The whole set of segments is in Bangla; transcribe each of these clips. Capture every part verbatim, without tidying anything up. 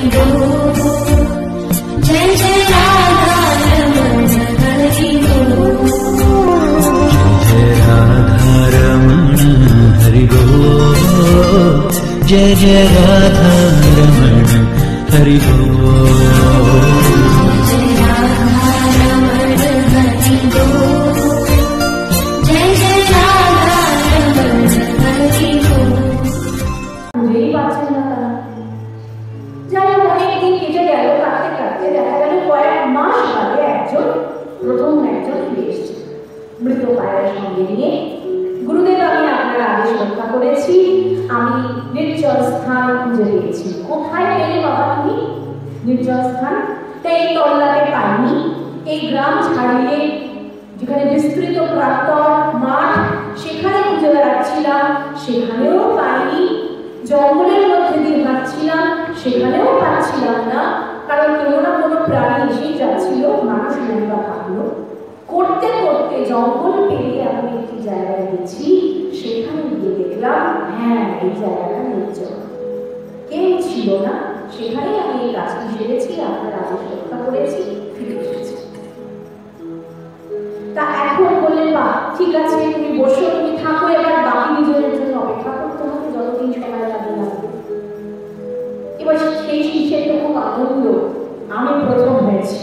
जय जय राधा रमण हरि बोल। गुरुदेव আমি আপনার আদেশ রক্ষা করেছি, আমি নির্জন স্থান খুঁজে পেয়েছি। কোথায় পেলে বাবা তুমি নির্জন স্থান? এই তল্লাটে পাইনি, এই গ্রাম ছাড়িয়ে যেখানে বিস্তৃত প্রান্তর মাঠ সেখানে খুঁজে বেড়াচ্ছিলাম, সেখানেও পাইনি। জঙ্গলের মধ্যে দিয়ে হাঁটছিলাম, সেখানেও পাচ্ছিলাম না, কারণ কোনো না কোনো প্রাণী এসেই যাচ্ছিল, মানুষ নৌকা থাকলো। করতে করতে জঙ্গল পেরিয়ে আমি একটি জায়গায় গেছি, সেখানে গিয়ে দেখলাম হ্যাঁ এই জায়গাটা নির্জন, কেউ ছিল না। সেখানে আমি এই কাজটি সেরেছি, আপনার আদেশ রক্ষা করেছি, ফিরে এসেছি। তা এখন বললেন বা ঠিক আছে তুমি বসো, তুমি থাকো, এবার বাকি দুজনের জন্য অপেক্ষা করতে হবে, যতদিন সময় লাগে লাগবে। এবার সেই শিষ্যের খুব আনন্দ, আমি প্রথম হয়েছি।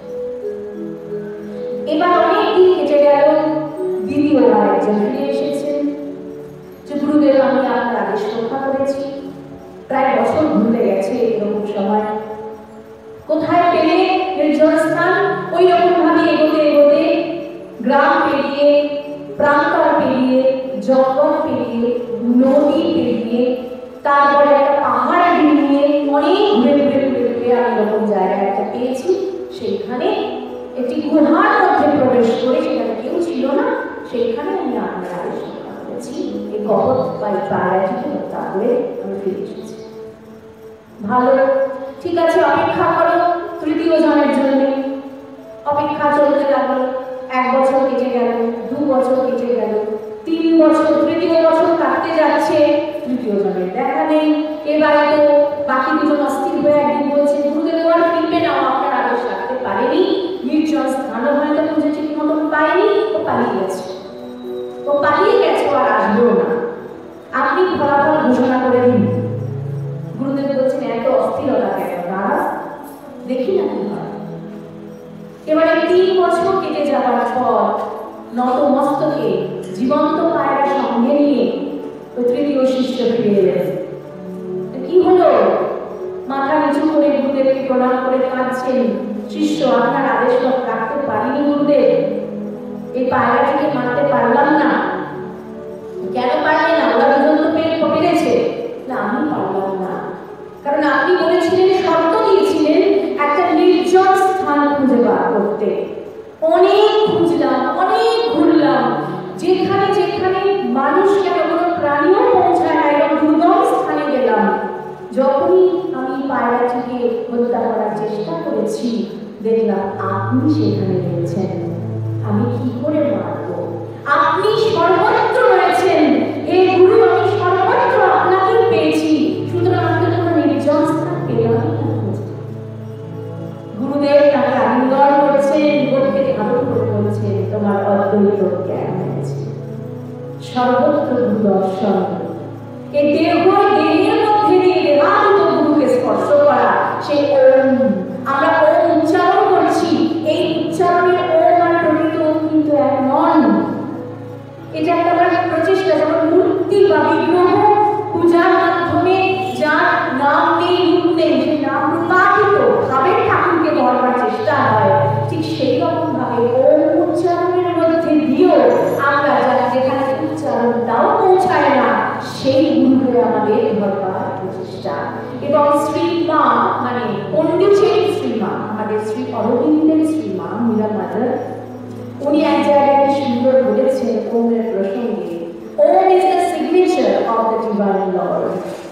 এবার অনেকদিন কেটে গেল, দ্বিতীয়বার একজন ফিরে এসেছেন যে গুরুদেব আমি আপনার আদেশ রক্ষা করেছি। প্রায় বছর ঘুরে গেছে এরকম সময়। কোথায় পেলে নির্জন স্থান? ওই রকম ভাবে এগোতে এগোতে গ্রাম পেরিয়ে, প্রান্তর পেরিয়ে, জঙ্গল পেরিয়ে, নদী পেরিয়ে, তারপরে একটা পাহাড় ডিঙিয়ে অনেক ঘুরে ঘুরে ঘুরে ঘুরে আমি এরকম জায়গা একটা পেয়েছি। সেইখানে একটি গুহার মধ্যে প্রবেশ করে, সেখানে কেউ ছিল না, সেইখানে আমি আপনার আদেশ রক্ষা করেছি। এই গবত বা এই পায়রাটিকে হত্যা করে আমি ফিরে এসেছি। ভালো, ঠিক আছে অপেক্ষা করো তৃতীয় জনের জন্য। অপেক্ষা চলতে লাগলো, এক বছর কেটে গেল, দু বছর কেটে গেল, তিন বছর, তৃতীয় বছর কাটতে যাচ্ছে, তৃতীয় জনের দেখা নেই। এবারে তো বাকি দুজন অস্থির হয়ে একদিন বলছে গুরুদেব আর ফিরবে না, আপনার আদেশ রাখতে পারেনি, নির্জন স্থানও হয়তো খুঁজে ঠিক মতন পাইনি, ও পালিয়ে গেছে, ও পালিয়ে গেছে, আর আসবেও না, আপনি ফলাফল ঘোষণা করে দিন। গুরুদেব বলছেন এত অস্থিরতা কেন, দাঁড়া দেখি না কি হয়। এবারে তিন বছর কেটে যাওয়ার পর নত মস্তকে জীবন্ত পায়রা সঙ্গে নিয়ে ওই তৃতীয় শিষ্য ফিরে এলেন। কি হলো? মাথা নিচু করে গুরুদেবকে প্রণাম করে কাঁদছেন, শিষ্য আপনার আদেশ রাখতে পারিনি গুরুদেব, এই পায়রাটিকে মারতে পারলাম না। কেন পারলে না? ওরা দুজন তো পেট পেরেছে না, আমি পারলাম না, কারণ আপনি বলেছিলেন, শর্ত দিয়েছিলেন একটা নির্জন স্থান খুঁজে বার করতে। অনেক খুঁজলাম, অনেক ঘুরলাম, যেখানে যেখানে মানুষ কেন কোনো প্রাণীও পৌঁছায় না, এরকম দুর্গম স্থানে গেলাম। যখনই আমি পায়রাটিকে হত্যা করার চেষ্টা করেছি, দেখলাম আপনি সেখানে রয়েছেন। আমি কি করে মারব? আপনি সর্বত্র রয়েছেন, হে গুরু, আমি সর্বত্র আপনাকে পেয়েছি, সুতরাং আমি কোনো নির্জন স্থান পেলাম না। গুরুদেব তাকে আলিঙ্গন করছেন, বিপদকে ধারণ করে বলছেন তোমার অদ্বৈত জ্ঞান হয়েছে, সর্বত্র গুরু দর্শন। এই দেহ দেহের মধ্যে দিয়ে দেহান্ত গুরুকে স্পর্শ করা, সেই ওম, আমরা ওম উচ্চারণ করছি, এই উচ্চারণের ওম আর প্রকৃত ওম কিন্তু এক নন। এটা একটা আমরা প্রচেষ্টা, যেমন মূর্তি বা বিগ্রহ পূজার মাধ্যমে যার নাম নেই, রূপ নেই, সেই নাম রূপায়িত ভাবে ঠাকুরকে ধরবার চেষ্টা হয়, ঠিক সেই রকম ভাবে ওম উচ্চারণের মধ্যে দিয়েও আমরা যারা যেখানে উচ্চারণটাও পৌঁছায় না, সেই গুরুকে আমাদের ধরবার প্রচেষ্টা। এবং শ্রীমা মানে পণ্ডিতের শ্রীমা, আমাদের শ্রী অরবিন্দের শ্রীমা মীরা মাদার, উনি এক জায়গায় সুন্দর বলেছেন ওমের প্রসঙ্গে, Om is the signature of the divine lord.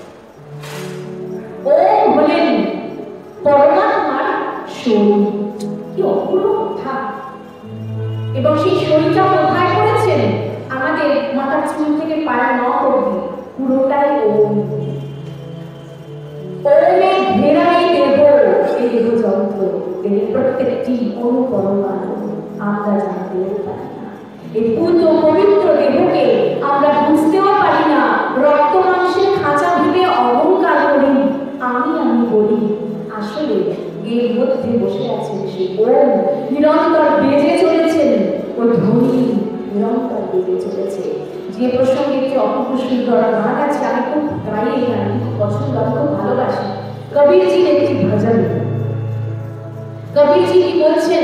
Om হলেন পরমাত্মার শরীর। কি অপূর্ব কথা! এবং সেই শরীরটা কোথায় করেছেন? আমাদের মাথার চুল থেকে পায়ের নখ অবধি পুরোটাই ওম। ওমের ঘেরাই দেহ দেহ, এই দেহ যন্ত্র, এর প্রত্যেকটি অনুপরমাণু আমরা জানতেও পারি না। এই পূর্ণ পবিত্র দেহকে আমরা বুঝতেও পারি না। রক্ত মাংসের খাঁচা ভেবে অহংকার করি, আমি আমি বলি। আসলে এর মধ্যে বসে আছেন সেই ওম, নিরন্তর বেজে চলেছেন। ও ধ্বনি নিরন্তর বেজে চলেছে। যে প্রসঙ্গে একটি অপূর্ব সুন্দর গান আছে, আমি খুব গাই এই গান, খুব পছন্দ, আমি খুব ভালোবাসি। কবিরজির একটি ভজন। কবিরজি কি বলছেন?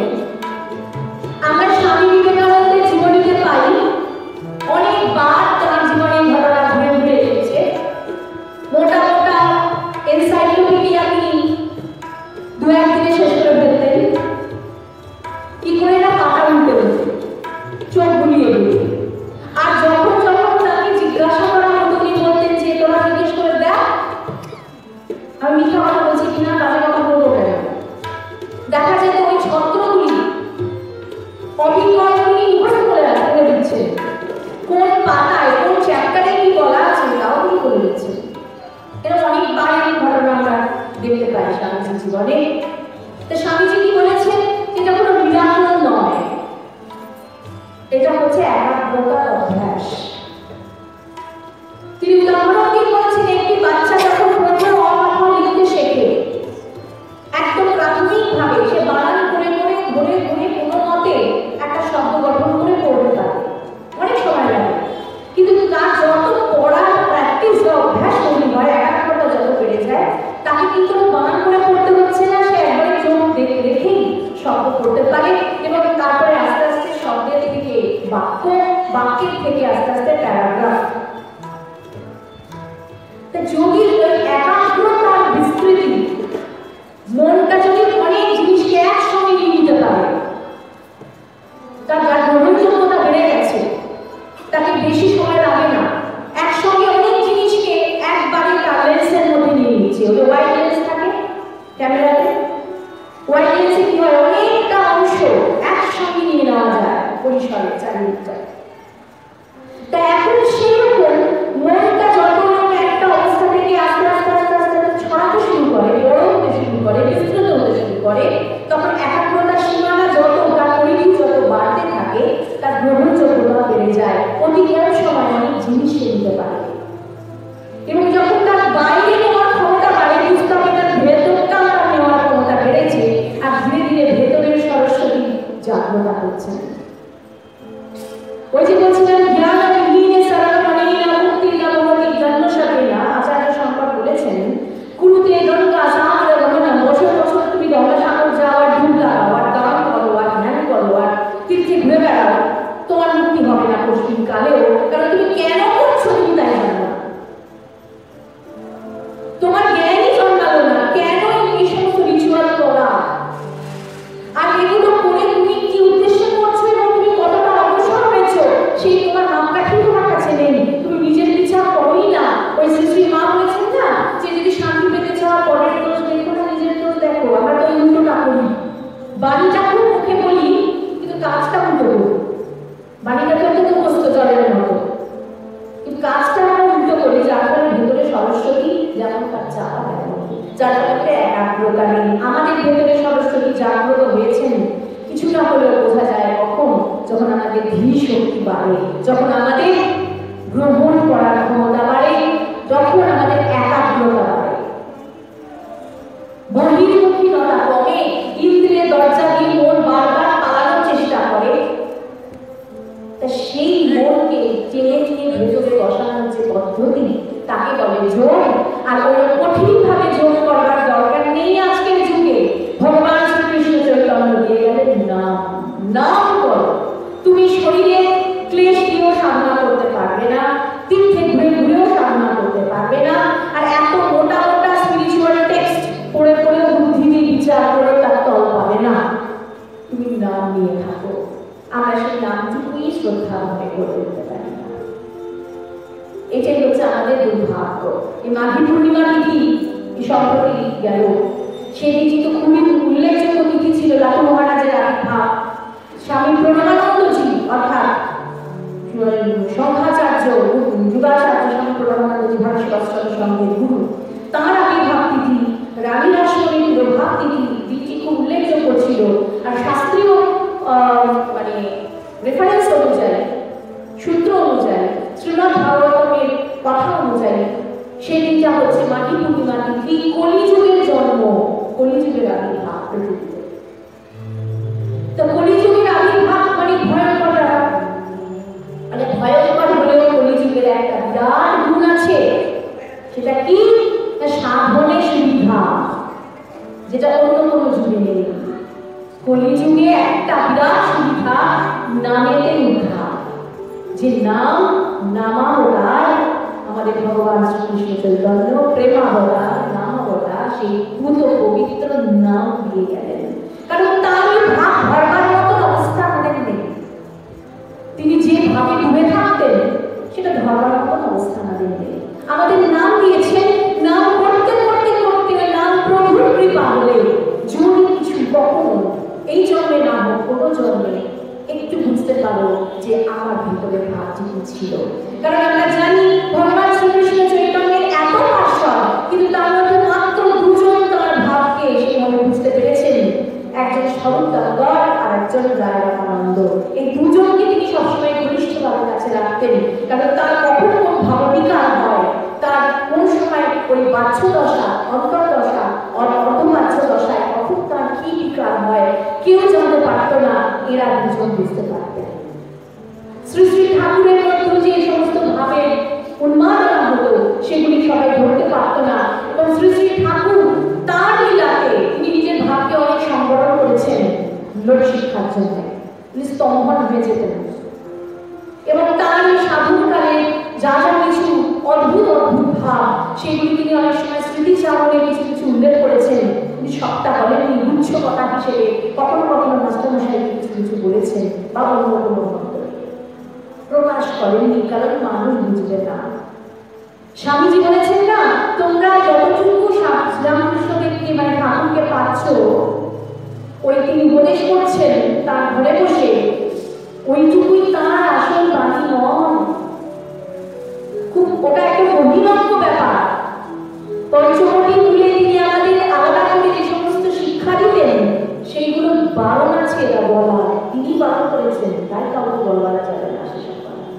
আমরা স্বামী বিবেকানন্দের জীবনীতে পাই অনেকবার ছত্রগুলি অভিজ্ঞতাগুলি মুখস্থ করে করে দিচ্ছে, কোন পাতায় কোন চ্যাপ্টারে কি বলা আছে তাও কি করে দিচ্ছে। এরকম অনেকবার এই ঘটনা আমরা দেখতে পাই স্বামীজির জীবনে। তো স্বামীজি কি বলেছেন, এটা কোনো মিরাকল নয়, এটা হচ্ছে একাগ্রতার অভ্যাস। তিনি উদাহরণ দিয়ে বলেছেন, একটি বাচ্চা যখন প্রথম অ আ লিখতে শেখে, একদম প্রাথমিকভাবে সে বানান করে করে ধরে ধরে কোনো মতে একটা শব্দ গঠন করে পড়তে পারে, অনেক সময় লাগে। কিন্তু তার যত পড়ার প্র্যাকটিস বা অভ্যাস তৈরি হয়, একাগ্রতা যত বেড়ে যায়, তাকে কিন্তু বানান করে পড়তে হচ্ছে না, সে একবারে চোখ দেখে রেখেই শব্দ পড়তে পারে এবং তারপরে আস্তে আস্তে শব্দের থেকে বাক্য, বাক্যের থেকে আস্তে আস্তে প্যারাগ্রাফ। যোগীর ওই একাগ্রতার বিস্তৃতি, মনটা যদি অনেক জিনিসকে একসঙ্গে নিয়ে নিতে পারে, তার যার গ্রহণযোগ্যতা বেড়ে গেছে, তাকে বেশি সময় লাগে না, একসঙ্গে অনেক জিনিসকে একবারে তার লেন্সের মধ্যে নিয়ে নিচ্ছে। ওই ওয়াইড লেন্স থাকে ক্যামেরাতে, ওয়াইড লেন্সে কি হয়, অনেকটা অংশ একসঙ্গে নিয়ে নেওয়া যায় পরিসরে চারিদিকটা। তা এখন সেরকম মনটা যত একটা অবস্থা থেকে আস্তে আস্তে আস্তে আস্তে ছড়াতে শুরু করে, বড় হতে শুরু করে, বিস্তৃত হতে শুরু করে, তখন একাগ্রতার সীমানা যত, তার পরিধি যত বাড়তে থাকে, তার গ্রহণযোগ্যতা বেড়ে যায়, অতি কম সময় অনেক জিনিস নিতে পারে। এবং যখন তার বাইরে নেওয়ার ক্ষমতা বাড়ে, বুঝতে হবে তার ভেতরটা তার নেওয়ার ক্ষমতা বেড়েছে, আর ধীরে ধীরে ভেতরের সরস্বতী জাগ্রতা হচ্ছে। ওই যে বলছিলাম, জ্ঞান বিহীনে সারা মানে না মুক্তি না ভগবতী জন্ম সাথে না, আচার্য শঙ্কর বলেছেন, কুরুতে গঙ্গা সাগরে গমনা, বছর বছর তুমি গঙ্গা সাগর যাও আর ডুব লাগাও আর দান করো আর ধ্যান করো আর তীর্থে ঘুরে বেড়াও, তোমার মুক্তি হবে না পশ্চিম কালেও, কারণ তুমি কেন করছো তুমি তাই জানো না, তোমার জ্ঞানই জন্মালো না, কেন এই সমস্ত রিচুয়াল করা, আর এগুলো করে তুমি কি উদ্দেশ্যে করছো এবং তুমি কতটা অবসর হয়েছো সেই তোমার মাপকাঠি তোমার কাছে নেই, তুমি নিজের বিচার করোই না। ওই শ্রী মা বলেছেন না, যে যদি শান্তি পেতে চাও পরের দোষ দেখো না, নিজের দোষ দেখো। আমরা তো উল্টোটা করি, বাণীটা খুব মুখে বলি কিন্তু কাজটা উল্টো করি, বাণীটা তো মুখস্থ জলের মতো, কিন্তু কাজটা আমরা উল্টো করি, যার ফলে ভেতরে সরস্বতী যেমন তার চাওয়া তেমন, যার ফলে একাগ্রতা নেই। আমাদের ভেতরে সরস্বতী জাগ্রত হয়েছেন কিছুটা হলেও বোঝা যায় কখন, যখন আমাদের ধীর শক্তি বাড়ে, যখন আমাদের গ্রহণ করার ক্ষমতা বাড়ে, যখন আমাদের একাগ্রতা বাড়ে, বহির্মুখীতা কমে, ইন্দ্রিয়ের দরজা দিয়ে মন বারবার পালানোর চেষ্টা করে, তা সেই মনকে টেনে টেনে ভেতরে বসানোর যে পদ্ধতি, তাকে বলে যোগ। আর ওই কঠিন ভাবে যোগ করবার দরকার নেই আজকের যুগে। ভগবান শ্রীকৃষ্ণ চৈতন্য দিয়ে গেলেন নাম, নাম করো। তুমি শরীরে ক্লেশ দিয়েও সাধনা করতে পারবে না, তীর্থে ঘুরে ঘুরেও সাধনা করতে পারবে না, আর এত মোটা মোটা স্পিরিচুয়াল টেক্সট পড়ে পড়ে বুদ্ধি দিয়ে বিচার করে তার তল পাবে না। তুমি নাম নিয়ে থাকো, আমরা সেই নামটুকুই শ্রদ্ধা ভাবে করে দিতে পারি না। এটাই হচ্ছে আমাদের দুর্ভাগ্য। এই মাঘী পূর্ণিমা তিথি সম্প্রতি গেল, সেই তিথি তো খুবই উল্লেখযোগ্য তিথি ছিল লাটু মহারাজের আবির্ভাব। স্বামী প্রণবানন্দজি অর্থাৎ সংখ্যাচার্য যুগাচার্য স্বামী প্রণবানন্দজি ভারত সেবাশ্রম সঙ্গের গুরু, তাঁর আবির্ভাব তিথি, রানী রাসমণির প্রভাব তিথি, তিথি খুব উল্লেখযোগ্য ছিল। আর শাস্ত্রীয় মানে রেফারেন্স অনুযায়ী, সূত্র অনুযায়ী, শ্রীমদ্ ভাগবতের কথা অনুযায়ী সেই দিনটা হচ্ছে মাঘী পূর্ণিমা তিথি, কলিযুগের জন্ম, কলিযুগের আবির্ভাব পৃথিবীতে। তো কলিযুগের আবির্ভাব মানে ভয়ঙ্কর, মানে ভয়ঙ্কর হলেও কলিযুগের একটা বিরাট গুণ আছে, সেটা কি? সাধনের সুবিধা, যেটা অন্য কোনো যুগে নেই। কলিযুগে একটা বিরাট সুবিধা, নামেতে উদ্ধার। যে নাম, নামাবতার, আমাদের ভগবান শ্রীকৃষ্ণ চৈতন্য প্রেমাবতার, নামাবতার, সেই ভূত পবিত্র নাম দিয়ে গেলেন। কারণ তার ভাব ধরবার মতন অবস্থা আমাদের নেই। তিনি যেভাবে ডুবে থাকতেন সেটা ধরবার মতন অবস্থা আমাদের নেই। আমাদের নাম দিয়েছেন, নাম করতে করতে করতে নাম প্রভুর কৃপা হলে যদি কিছু কখনো এই জন্মে না হোক কোনো জন্মে একটু বুঝতে পারো যে আমার ভিতরে ভাবটি ছিল। কারণ আমরা জানি ভগবান শ্রীকৃষ্ণ চৈতন্যের এত ভাষা, কিন্তু তার মধ্যে মাত্র দুজন তার ভাবকে সেইভাবে বুঝতে পেরেছেন, একজন স্বরূপ দামোদর আর একজন রায় রামানন্দ। এই দুজনকে তিনি সবসময় ঘনিষ্ঠভাবে কাছে রাখতেন, কারণ তার কখন কোন ভাববিকার হয়, তার কোন সময় ওই বাহ্য দশা, অন্তর্দশা, অর্ধবাহ্য দশায় কখন তার কি বিকার হয় কেউ জানতে পারত না, এরা দুজন বুঝতে পারতেন। শ্রী শ্রী ঠাকুরের মধ্যে যে সমস্ত ভাবের উন্মাদনা হতো সেগুলি সবাই ধরতে পারত না, এবং শ্রী শ্রী ঠাকুর তার লীলাতে তিনি নিজের ভাবকে অনেক সংবরণ করেছেন লোক শিক্ষার জন্য। তিনি স্তম্ভন হয়ে যেতেন এবং তার এই সাধনকালে যা যা কিছু অদ্ভুত অদ্ভুত ভাব সেগুলি তিনি অনেক সময় স্মৃতিচারণে কিছু কিছু উল্লেখ করেছেন। তিনি সবটা বলেননি, গুচ্ছ কথা হিসেবে কখনো কখনো মাস্টারমশাই কিছু কিছু বলেছেন বা অন্য কোনো প্রকাশ করেননি, কারণ মানুষ বুঝবে না। স্বামীজি বলেছেন না, তোমরা যতটুকু শ্রীরামকৃষ্ণদেবকে মানে ঠাকুরকে পাচ্ছ, ওই তিনি উপদেশ করছেন তার ঘরে বসে, ওইটুকুই তার আসল বাণী নয়। খুব ওটা একটা অভিনব ব্যাপার। পঞ্চবটি মিলে তিনি আমাদের আলাদা করে যে সমস্ত শিক্ষা দিতেন সেইগুলো বারণ আছে এটা বলা, তিনি বারণ করেছেন, তাই কাউকে বলা যাবে না সেসব।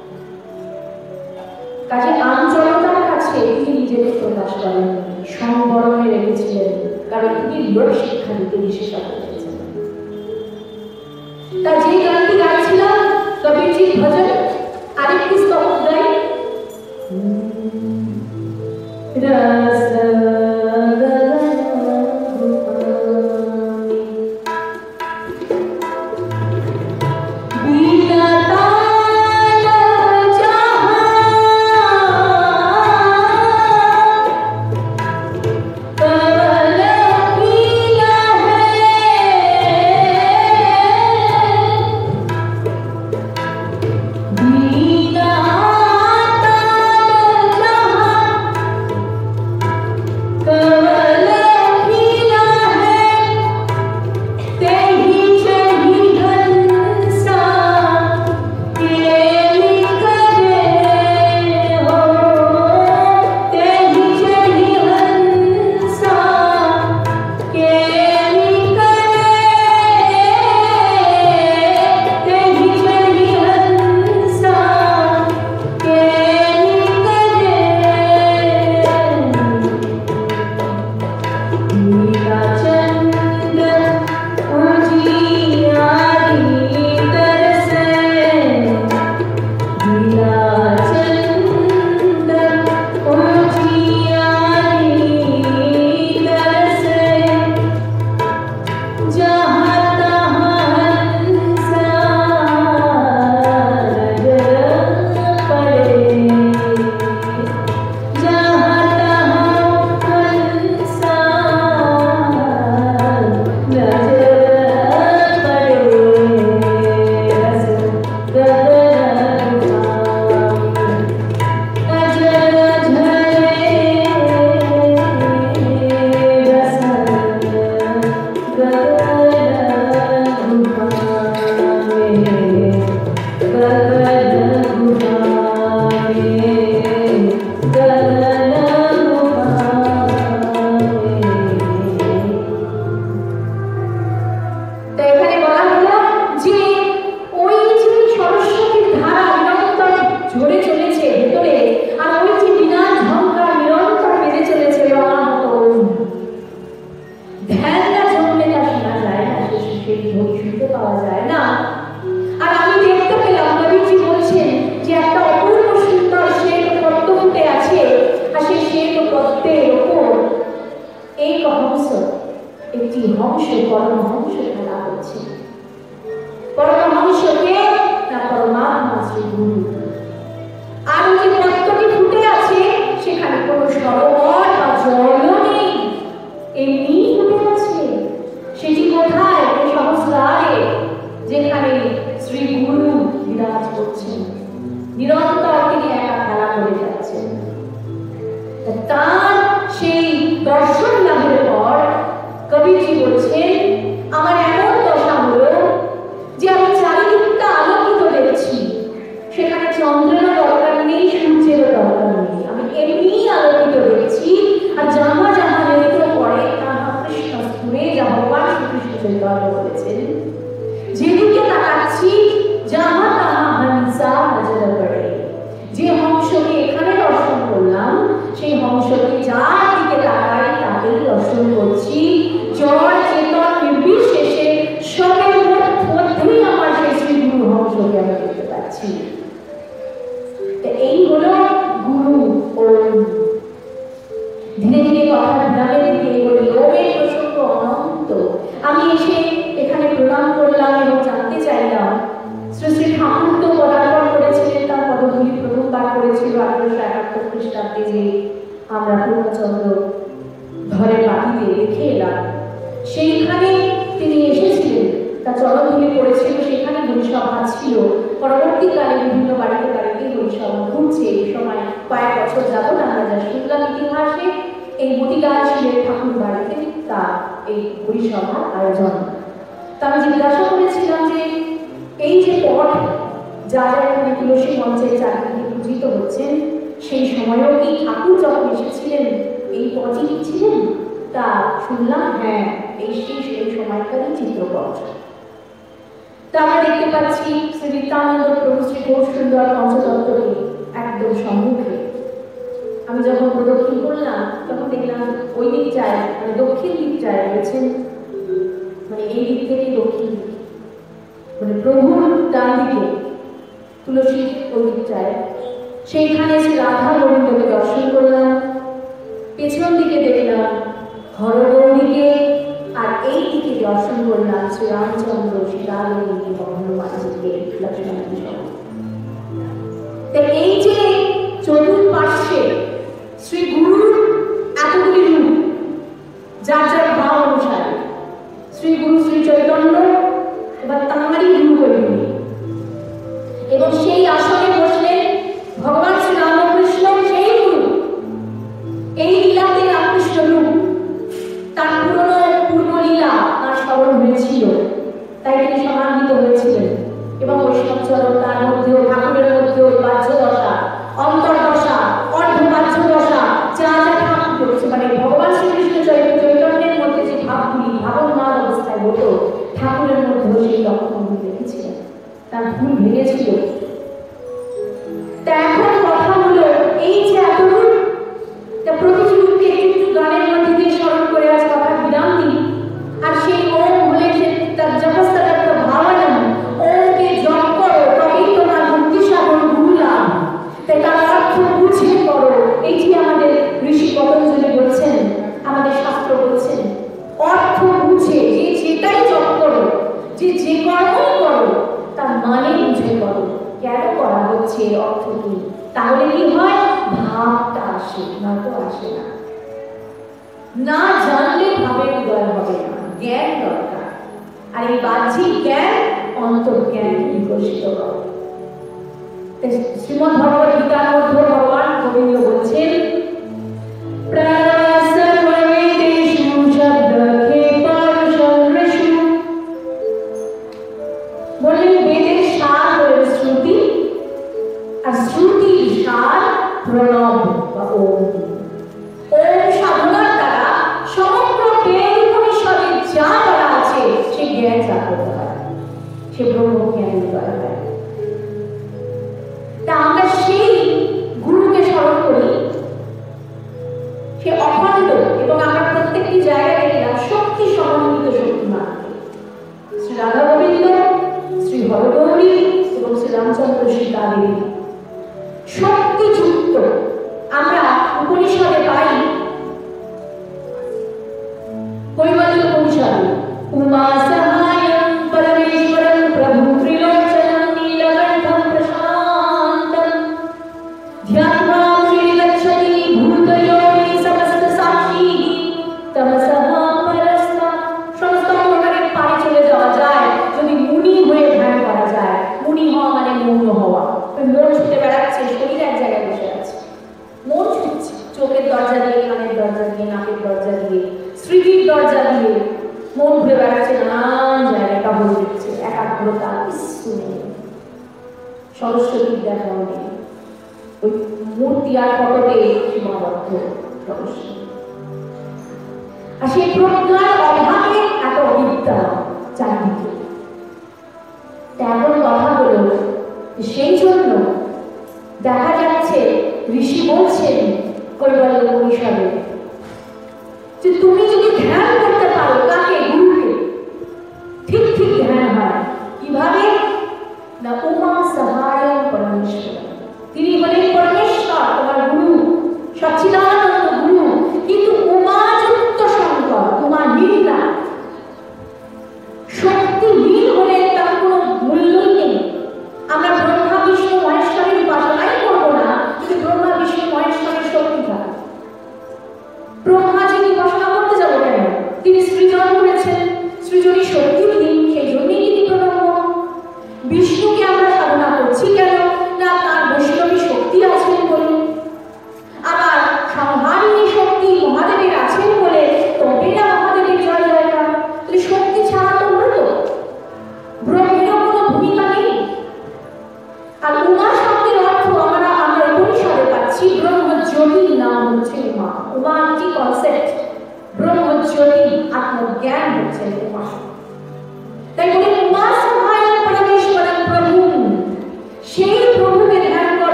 কাজে আঞ্চলতার কাছে তিনি নিজেকে প্রকাশ করেন, সংবরণে রেখেছিলেন, কারণ তিনি লোক শিক্ষা দিতে বিশেষজ্ঞ হয়েছেন। তা যে গানটি গাইছিলাম কবিরজির ভজন, আরেকটি স্তবক গাই। রস দর্শন লাভের পর কবিজি বলছেন, আমার এমন দশা ছিল। এই হলো গুরু ও ধীরে ধীরে কথা বিরামের দিকে এগোলো। ওমের প্রসঙ্গ অনন্ত। আমি এসে এখানে প্রণাম করলাম এবং জানতে চাইলাম শ্রী শ্রী ঠাকুর তো পদার্পণ করেছিলেন, তার পদধূলি প্রথমবার করেছিল আঠারোশো একাত্তর খ্রিস্টাব্দে, যে আমরা পূর্ণচন্দ্র ঘরের বাটিতে রেখে এলাম। সেইখানে তিনি এসেছিলেন, তার চরণধূলি পড়েছিল, সেখানে হরিসভা ছিল। পরবর্তীকালে বিভিন্ন বাড়িতে বাড়িতে হরিসভা ঘুরছে। এই সময় কয়েক বছর যাবত আমরা যা শুনলাম ইতিহাসে, এই মতিলাল সেনের ঠাকুর বাড়িতে তা এই হরিসভার আয়োজন। তা আমি জিজ্ঞাসা করেছিলাম যে এই যে পট যা যা এখানে তুলসী মঞ্চের চারিদিকে পূজিত হচ্ছেন, সেই সময়ও কি ঠাকুর যখন এসেছিলেন এই পটই ছিলেন? তা শুনলাম হ্যাঁ, এই সেই সেই সময়কারই চিত্রপট। তা আমরা দেখতে পাচ্ছি শ্রী নিত্যানন্দ প্রভু শ্রী গৌর সুন্দর পঞ্চতত্ত্বকে একদম সম্মুখে। আমি যখন প্রদক্ষিণ করলাম তখন দেখলাম ওই দিকটায়, মানে দক্ষিণ দিকটায় রয়েছেন, মানে এই দিক থেকে দক্ষিণ দিক, মানে প্রভুর ডান দিকে তুলসী ওই দিকটায়, সেইখানে শ্রী রাধা গোবিন্দকে দর্শন করলাম। পেছন দিকে দেখলাম হরগৌরীকে, আর এই দিকে দর্শন করলাম শ্রী রামচন্দ্র, সীতাদেবী এবং হনুমানজিকে, লক্ষ্মণজি সহ। এই যে চতুর্পার্শ্বে শ্রী গুরুর এতগুলি রূপ, যার যার ভাব অনুসারে শ্রী গুরু শ্রী চৈতন্য এবার তাঁরই রূপ এগুলি, এবং সেই আসনে বসলেন ভগবান শ্রী রামকৃষ্ণ, সেই গুরু। এই লীলাতে রামকৃষ্ণ রূপ, তার পুরনো পূর্ণ লীলা তার স্মরণ হয়েছিল, তাই তিনি সমাহিত হয়েছিলেন। এবং বৈষ্ণব চরণ তার মধ্যেও, ঠাকুরের মধ্যেও বাহ্য দশা, অন্তর্দশা, অর্ধবাহ্য দশা, যা যা ঠাকুর, মানে ভগবান শ্রীকৃষ্ণ চৈতন্যের মধ্যে যে ভাবগুলি ভাবনমান অবস্থায় হতো, ঠাকুরের মধ্যেও সেই লক্ষণগুলি দেখেছিলেন। তার ভুল ভেঙেছিল। তা এখন কথা হলো এই যে এতদূর, তা প্রতিটি রূপকে একটু গানের মধ্যে দিয়ে স্মরণ করে আজ কথা বিরাম দিই। আর সেই ওম বলে সে তার জপস্তর একটা ভাবনা, ওমকে জপ করো তবেই তোমার মুক্তি সাধন ভুলাম। তাই তার অর্থ বুঝে করো, এইটি আমাদের ঋষি পতঞ্জলি বলছেন, আমাদের শাস্ত্র বলছেন। অর্থ বুঝে, যে যেটাই জপ করো, যে যে কর্মই করো, তার মানে বুঝে করো, কেন করা হচ্ছে, অর্থ কি, তাহলে কি হয়, ভাবটা আসে, নয়তো আসে না। না জানলে ভাবের উদয় হবে না, জ্ঞান দরকার। আর এই বাহ্যিক জ্ঞান অন্তর্জ্ঞান বিকশিত করে। শ্রীমদ্ ভগবদ্ গীতার মধ্যে ভগবান গোবিন্দ বলছেন, বললেন বেদের সার হল শ্রুতি, আর শ্রুতির সার প্রণব বা ওম। ওম সাধনার দ্বারা সমগ্র বেদ উপনিষদের যা বলা আছে সে জ্ঞান জাগ্রত হয়, সে ব্রহ্মজ্ঞান উদয় হয়। তা আমরা সেই গুরুকে স্মরণ করি, সে অখণ্ড, এবং আমরা প্রত্যেকটি জায়গায় দেখলাম শক্তি সমন্বিত শক্তিমানকে, শ্রী রাধা গোবিন্দ, শ্রী হরগৌরী এবং শ্রী রামচন্দ্র সীতাদেবী শক্তিযুক্ত। আমরা উপনিষদে পাই, কৈবল্য উপনিষদে, উমা সহায়ম পরমেশ্বরম প্রভু ত্রিলোচনম নীলকণ্ঠম প্রশান্তম ধ্যাত্বা মুনিগচ্ছতি ভূতয়োনি সমস্ত সাক্ষী তমসঃ পরস্তা। সমস্ত অন্ধকারের পারে চলে যাওয়া যায় যদি মুনি হয়ে ধ্যান করা যায়। মুনি হওয়া মানে মৌন হওয়া। মন ছুটে বেড়াচ্ছে, শরীর এক জায়গায় বসে আছে, মন ছুটছে চোখের দরজা দিয়ে, কানের দরজা দিয়ে, নাকের দরজা দিয়ে, স্মৃতির দরজা দিয়ে মন ঘুরে বেড়াচ্ছে, নানান জায়গায় কাবল দিচ্ছে, একাগ্রতা কিছু নেই, সরস্বতীর দেখাও নেই, ওই মূর্তি আর ফটোতে সীমাবদ্ধ সরস্বতী। আর সেই প্রজ্ঞার অভাবে এত অবিদ্যা চারদিকে। এখন কথা হলো সেই জন্য দেখা যাচ্ছে ঋষি বলছেন কৈবল্য উপনিষদে যে তুমি যদি ধ্যান করতে পারো কাকে, গুরুকে, ঠিক ঠিক ধ্যান হয় কিভাবে না, উমা সহায়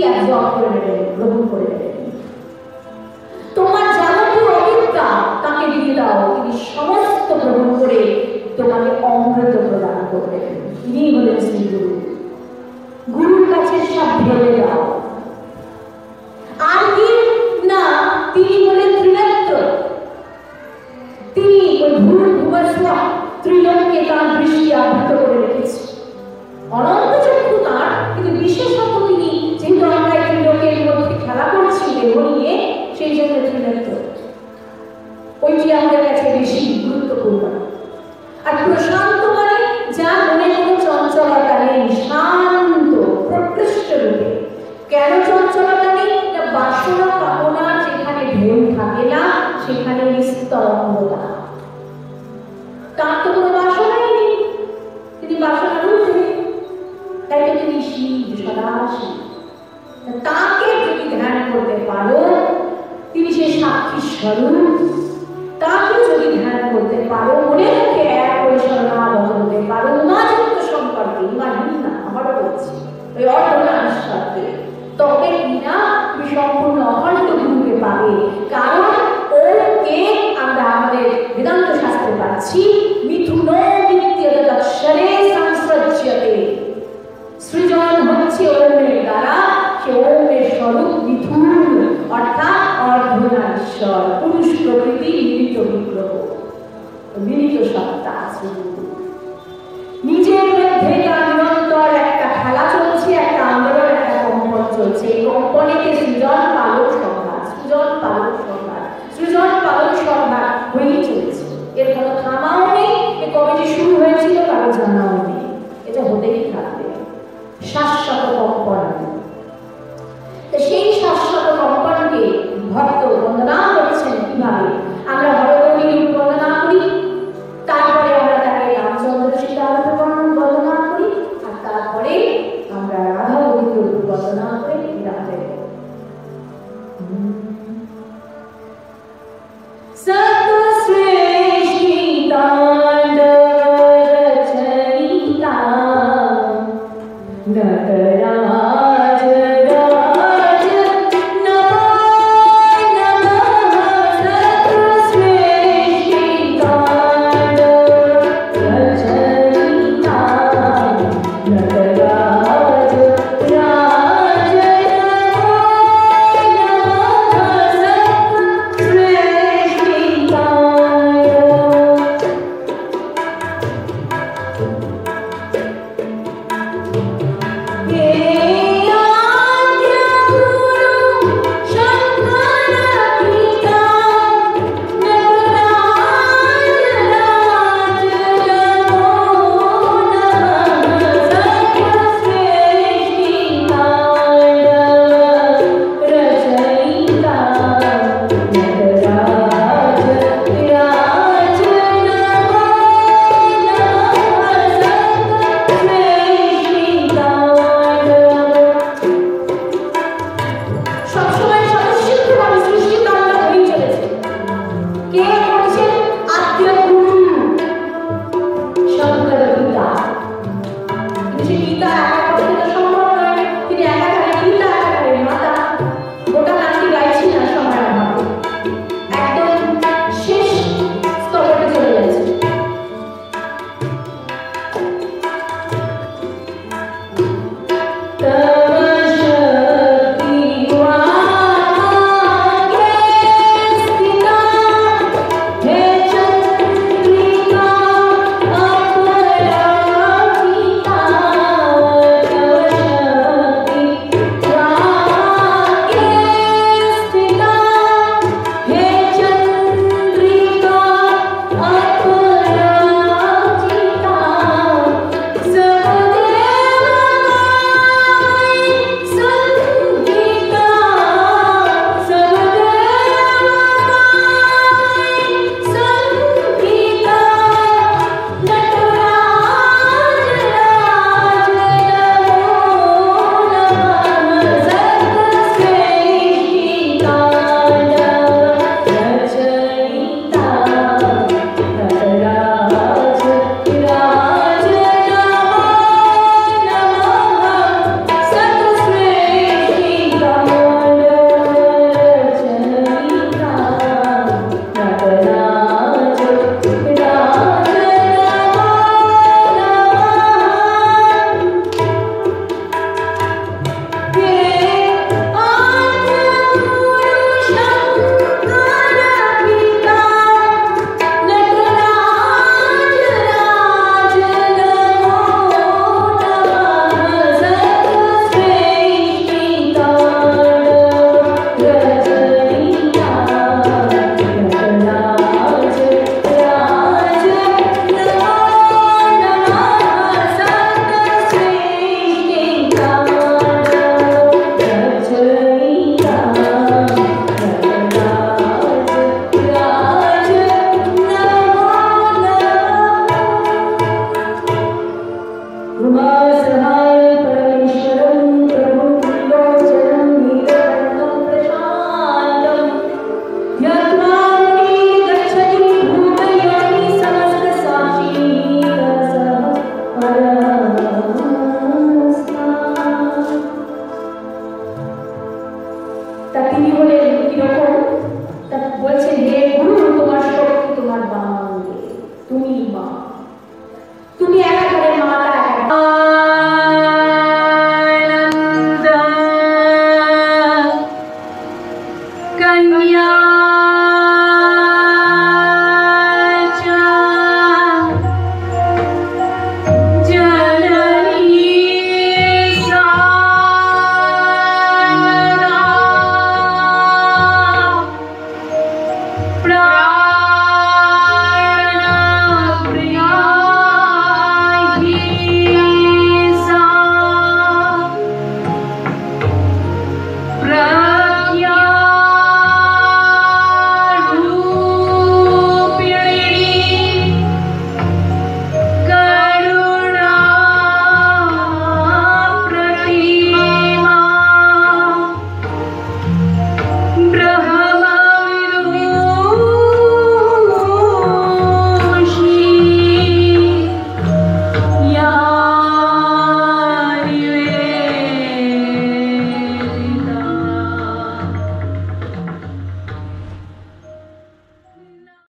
অ্যাবজর্ব করে নেবেন, গ্রহণ করে নেবেন। তোমার যাবতীয় অবিদ্যা তাকে দিয়ে দাও, তিনি সমস্ত গ্রহণ করে তোমাকে অমৃত প্রদান করবেন। তিনি হলেন শ্রী গুরু। গুরুর কাছে সব ঢেলে দাও। আর কি না, তিনি হলেন ত্রিনেত্র। তিনি ওই ভূর ভুবস্ব ত্রিলোককে তার দৃষ্টি আবৃত করে রেখেছে। অনন্ত চক্ষু তাঁর, কিন্তু বিশেষত তিনি যেহেতু আমরা এই ত্রিলোকের মধ্যে খেলা করছি দেহ নিয়ে, সেই জন্য ত্রিনেত্র ওইটি আমাদের কাছে বেশি গুরুত্বপূর্ণ। আর প্রশান্ত মানে যার মনে কোনো চঞ্চলতা নেই, শান্ত প্রকৃষ্ট রূপে। কেন চঞ্চলতা নেই? না বাসনা কামনার যেখানে ঢেউ থাকে না, সেখানে নিস্তরঙ্গতা। তার তো কোনো বাসনাই নেই, তিনি বাসনা রূপে, তাই তো তিনি শিব, সদাশিব। তাকে যদি ধ্যান করতে পারো, তিনি সে সাক্ষী স্বরূপ। তাকে যদি ধ্যান করতে পারো, মনে রেখে এক পরিসরণা বদলতে পারো, উমাযুক্ত সম্পর্কে, উমাহীন না, আবারও বলছি, ওই অর্ধনাশ্বরকে, তবে কিনা তুমি সম্পূর্ণ অখণ্ড গুরুকে পাবে। কারণ ওকে আমরা আমাদের বেদান্ত শাস্ত্রে পাচ্ছি, মিথুনো নিত্যদক্ষরে সংসৃজ্যতে। সৃজন হচ্ছে ওমের দ্বারা, সে ওমের স্বরূপ মিথুন, অর্থাৎ অর্ধনাশ্বর, পুরুষ প্রকৃতি মিলিত বিগ্রহ, মিলিত সত্তা। নিজের মধ্যে তার নিরন্তর একটা খেলা চলছে, একটা আন্দোলন, একটা কম্পন চলছে। এই কম্পনেতে সৃজন পালক সংঘাত, সৃজন পালক সংঘাত, সৃজন পালক সংঘাত হয়েই চলেছে। এর কোনো থামাও নেই। এ কবে যে শুরু হয়েছিল কারো জানাও নেই, এটা হতেই থাকবে, শাশ্বত কম্পন। সেই শাশ্বত কম্পনকে ভক্ত বন্দনা করছেন কিভাবে? আমরা হরগৌরীর বন্দনা করি, তারপরে আমরা তাকে রামচন্দ্র সীতারূপে বন্দনা করি, আর তারপরে আমরা রাধা গোবিন্দ বন্দনা করে বিরাম দেব। সত্যশ্রেষ্ঠিতাণ্ডব রচয়িতা নটরাজ তা তিনি হলেন কিরকম, তা বলছেন হে গুরু তোমার শক্তি তোমার বামাঙ্গে, তুমি মা, তুমি একাধারে মাতা কন্যা